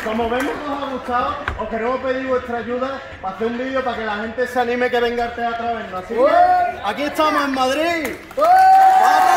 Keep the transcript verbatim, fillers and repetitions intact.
como vemos que os ha gustado, os queremos pedir vuestra ayuda para hacer un vídeo para que la gente se anime que venga al teatro a vernos. Así que aquí estamos en Madrid. ¡Vamos!